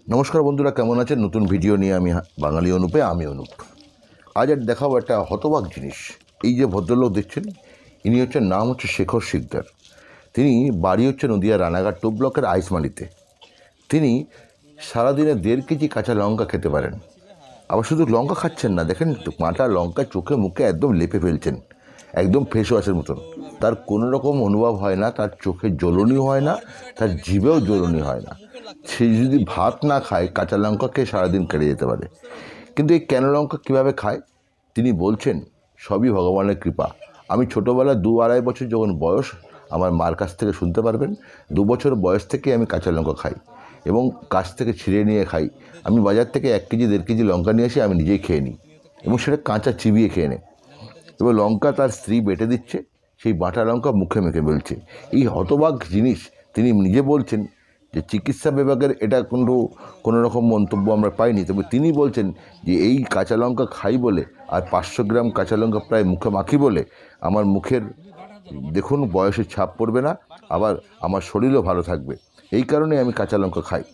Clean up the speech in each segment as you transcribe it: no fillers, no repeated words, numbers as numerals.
নমস্কার বন্ধুরা, কেমন আছেন? নতুন ভিডিও নিয়ে আমি বাঙালি অনুপে, আমি অনুপ। আজ আর দেখাবো একটা হতবাক জিনিস। এই যে ভদ্রলোক দেখছেন, ইনি হচ্ছেন, নাম হচ্ছে শেখর শিকদার। তিনি বাড়ি হচ্ছে নদিয়া রানাঘাট 2 ব্লকের আইসমারিতে। তিনি সারাদিনে 1.5 কেজি কাঁচা লঙ্কা খেতে পারেন। আবার শুধু লঙ্কা খাচ্ছেন না, দেখেন কাঁচা লঙ্কা চোখে মুখে একদম লেপে ফেলছেন, একদম ফেস ওয়াশের মতন। তার কোনো রকম অনুভব হয় না, তার চোখে জ্বলনি হয় না, তার জিভেও জ্বলনি হয় না। সে যদি ভাত না খায়, কাঁচা লঙ্কা খেয়ে সারাদিন কেটে যেতে পারে। কিন্তু এই কেন লঙ্কা কীভাবে খায় তিনি বলছেন, সবই ভগবানের কৃপা। আমি ছোটোবেলায় 2-2.5 বছর যখন বয়স, আমার মার কাছ থেকে শুনতে পারবেন, 2 বছর বয়স থেকে আমি কাঁচা লঙ্কা খাই এবং গাছ থেকে ছিঁড়ে নিয়ে খাই। আমি বাজার থেকে 1 কেজি 1.5 কেজি লঙ্কা নিয়ে আসি, আমি নিজেই খেয়ে নিই এবং সেটা কাঁচা চিবিয়ে খেয়ে নেই। এবার লঙ্কা তার স্ত্রী বেটে দিচ্ছে, সেই বাটা লঙ্কা মুখে মেখে বলছে। এই হতবাক জিনিস তিনি নিজে বলছেন যে চিকিৎসা বিভাগের এটা কোনো রকম মন্তব্য আমরা পাইনি, তবে তিনি বলছেন যে এই কাঁচা লঙ্কা খাই বলে আর 500 গ্রাম কাঁচা লঙ্কা প্রায় মুখে মাখি বলে আমার মুখের দেখুন বয়সের ছাপ পড়বে না, আবার আমার শরীরও ভালো থাকবে, এই কারণে আমি কাঁচা লঙ্কা খাই।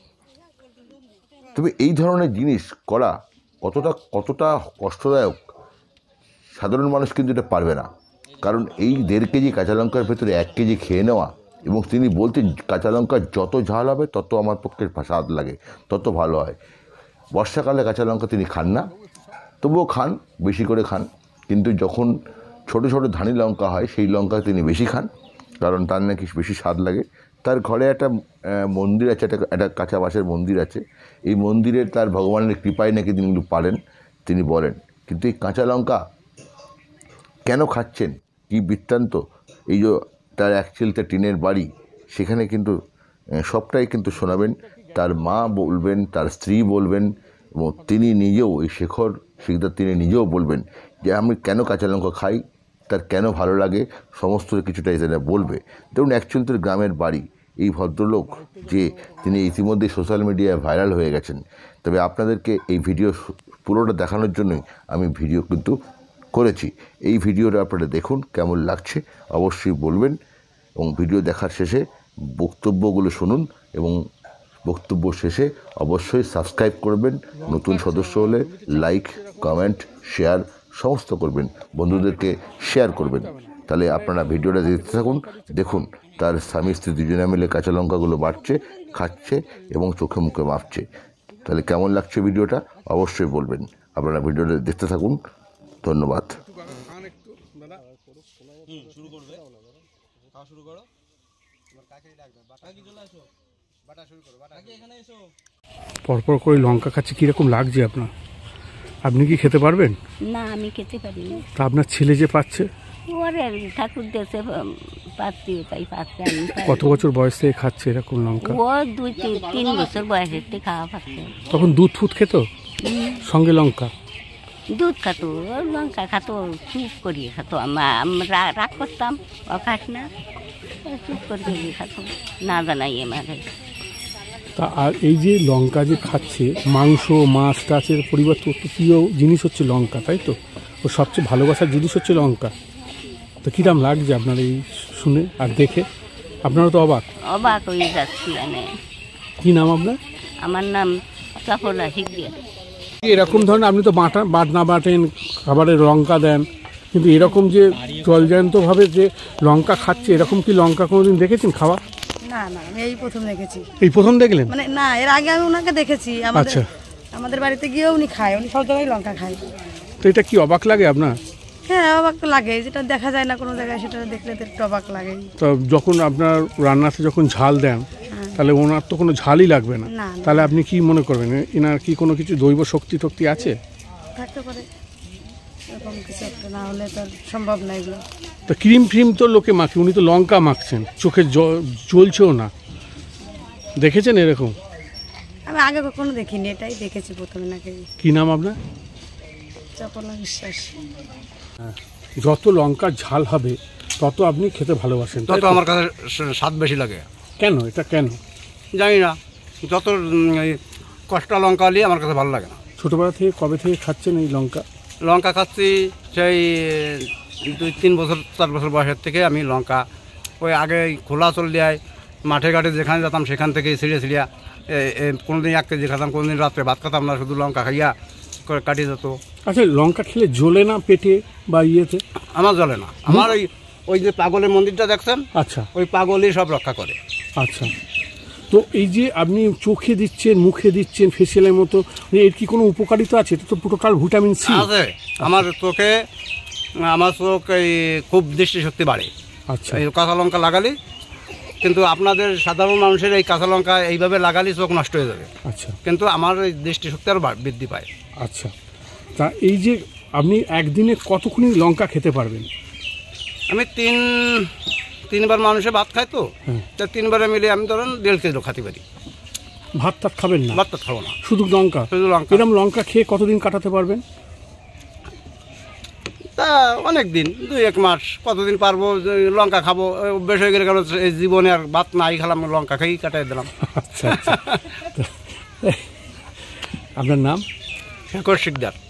তবে এই ধরনের জিনিস করা কতটা কষ্টদায়ক, সাধারণ মানুষ কিন্তু এটা পারবে না। কারণ এই 1.5 কেজি কাঁচা লঙ্কার ভেতরে 1 কেজি খেয়ে নেওয়া, এবং তিনি বলতেন কাঁচা লঙ্কা যত ঝাল হবে তত আমার পক্ষে স্বাদ লাগে, তত ভালো হয়। বর্ষাকালে কাঁচা লঙ্কা তিনি খান না, তবুও খান, বেশি করে খান। কিন্তু যখন ছোটো ছোটো ধানি লঙ্কা হয়, সেই লঙ্কা তিনি বেশি খান, কারণ তার নাকি বেশি স্বাদ লাগে। তার ঘরে একটা মন্দির আছে, একটা কাঁচা বাঁশের মন্দির আছে। এই মন্দিরের তার ভগবানের কৃপায় নাকি তিনি পারেন, তিনি বলেন। কিন্তু এই কাঁচা লঙ্কা কেন খাচ্ছেন, কী বৃত্তান্ত, এই যে তার অ্যাকচুয়ালি তার টিনের বাড়ি, সেখানে কিন্তু সবটাই কিন্তু শোনাবেন। তার মা বলবেন, তার স্ত্রী বলবেন, এবং তিনি নিজেও, এই শেখর শিকদার তিনি নিজেও বলবেন যে আমি কেন কাঁচা লঙ্কা খাই, তার কেন ভালো লাগে, সমস্ত কিছুটা এখানে বলবে। দেখুন, অ্যাকচুয়ালি তার গ্রামের বাড়ি। এই ভদ্রলোক যে তিনি ইতিমধ্যে সোশ্যাল মিডিয়ায় ভাইরাল হয়ে গেছেন। তবে আপনাদেরকে এই ভিডিও পুরোটা দেখানোর জন্যই আমি ভিডিও কিন্তু করেছি। এই ভিডিওটা আপনারা দেখুন, কেমন লাগছে অবশ্যই বলবেন, এবং ভিডিও দেখার শেষে বক্তব্যগুলো শুনুন, এবং বক্তব্য শেষে অবশ্যই সাবস্ক্রাইব করবেন। নতুন সদস্য হলে লাইক, কমেন্ট, শেয়ার সমস্ত করবেন, বন্ধুদেরকে শেয়ার করবেন। তাহলে আপনারা ভিডিওটা দেখতে থাকুন। দেখুন, তার স্বামী স্ত্রী দুজনে মিলে কাঁচা লঙ্কাগুলো বাটছে, খাচ্ছে এবং চোখে মুখে মাপছে। তাহলে কেমন লাগছে ভিডিওটা অবশ্যই বলবেন। আপনারা ভিডিওটা দেখতে থাকুন। ধন্যবাদ। পরপর করে লঙ্কা খাচ্ছে, কিরকম লাগছে আপনার? আপনি কি খেতে পারবেন? না, আমি খেতে পারি না। তা আপনার ছেলে যে পাচ্ছে? ওরে ঠাকুর দেশে পাচ্ছি, তাই পাচ্ছে। আমি কত বছর বয়স থেকে খাচ্ছে এরকম লঙ্কা? ও 2-3 বছর বয়সের থেকে খাওয়া পাচ্ছে। তখন দুধ ফুট খেত সঙ্গে লঙ্কা? দুধ খাতো, লঙ্কা খাতো, চুপ করিয়ে খাতো। আমরা রাগ করতাম, ও খাস না, চুপ করিয়ে খাতো, না জানাই আমাদের। তা আর এই যে লঙ্কা যে খাচ্ছে, মাংস মাছ টাচের পরিবর্তে একটু প্রিয় জিনিস হচ্ছে লঙ্কা, তাই তো? ও সবচেয়ে ভালোবাসার জিনিস হচ্ছে লঙ্কা। তো কিরম লাগছে আপনার এই শুনে আর দেখে? আপনারা তো অবাক অবাক হয়ে যাচ্ছি আমি। কি নাম আপনার? আমার নাম চপলা শিকদার। এরকম ধরনের আপনি তো বাটনা বাটেন, খাবারে লঙ্কা দেন, কিন্তু এরকম যে জলজান্তভাবে যে লঙ্কা খাচ্ছে, এরকম কি লঙ্কা কোনোদিন দেখেছেন খাওয়া? না না, আমি এই প্রথম দেখেছি। এই প্রথম দেখলেন? মানে না, এর আগে আমি ওনাকে দেখেছি। আচ্ছা, আমাদের বাড়িতে গিয়ে উনি খায়, উনি সব জায়গায় লঙ্কা খায়। তো এটা কি অবাক লাগে আপনার? হ্যাঁ, অবাক তো লাগে, যেটা দেখা যায় না কোনো জায়গায়, সেটা দেখলে তো একটু অবাক লাগে। তো যখন আপনার রান্নাতে যখন ঝাল দেন, তাহলে ওনার তো কোনো ঝালই লাগবে না। তাহলে আপনি কি মনে করবেন, এনার কি কোনো কিছু দৈব শক্তি টক্তি আছে? থাকতে পারে, এরকম কিছু একটা, না হলে তো সম্ভব না এগুলো। তো ক্রিম ফ্রিম তো লোকে মাখে, উনি তো লঙ্কা মাখছেন, চোখে জ্বলছেও না। দেখেছেন এরকম? আমি আগে কখনো দেখিনি, এটাই দেখেছি প্রথমে। নাকি কি নাম আপনার? চপলা বিশ্বাস। যত লঙ্কার ঝাল হবে তত আপনি খেতে ভালোবাসেন, তত আমার কাছে স্বাদ বেশি লাগে। কেন? এটা কেন জানি না, যত কষ্টা লঙ্কা নিয়ে আমার কাছে ভালো লাগে না। ছোটোবেলা থেকে কবে থেকে খাচ্ছেন এই লঙ্কা? লঙ্কা খাচ্ছি সেই 2-3 বছর 4 বছর বয়সের থেকে আমি লঙ্কা, ওই আগে খোলা চল দেয় মাঠে ঘাটে যেখানে যেতাম সেখান থেকে ছিঁড়ে কোনোদিন 1 কেজি খেতাম, কোনোদিন রাত্রে ভাত খেতাম না, শুধু লঙ্কা খাইয়া কাটিয়ে যেত। আচ্ছা, লঙ্কা খেলে জ্বলে না পেটে বা ইয়েতে? আমার জ্বলে না, আমার ওই যে পাগলের মন্দিরটা দেখছেন, আচ্ছা ওই পাগলই সব রক্ষা করে। আচ্ছা, তো এই যে আপনি চোখে দিচ্ছেন, মুখে দিচ্ছেন ফেসিয়ালের মতো, এর কি কোনো উপকারিতা আছে? এটা তো টোটাল ভিটামিন সি আছে। আমার চোখে, আমার চোখ এই খুব দৃষ্টিশক্তি বাড়ে আচ্ছা এই কাঁচা লঙ্কা লাগালে। কিন্তু আপনাদের সাধারণ মানুষের এই কাঁচা লঙ্কা এইভাবে লাগালে চোখ নষ্ট হয়ে যাবে, আচ্ছা কিন্তু আমার এই দৃষ্টিশক্তি আরও বৃদ্ধি পায়। আচ্ছা, তা এই যে আপনি একদিনে কতক্ষণ লঙ্কা খেতে পারবেন? আমি তিনবার মানুষে ভাত খাই, তো হ্যাঁ। তা 3 বারে মিলে আমি ধরেন 1.5 কিলো খেতে পারি। ভাত টাত খাবেন না? ভাত তো খাবো না, শুধু লঙ্কা? শুধু লঙ্কা। এরকম লঙ্কা খেয়ে কতদিন কাটাতে পারবেন? তা অনেক দিন, 2-1 মাস, কতদিন পারবো। লঙ্কা খাবো, অভ্যেস হয়ে গেলে, এই জীবনে আর ভাত নাই খেলাম, লঙ্কা খেয়েই কাটাই দিলাম। আচ্ছা আচ্ছা। আপনার নাম? শেখর শিকদার।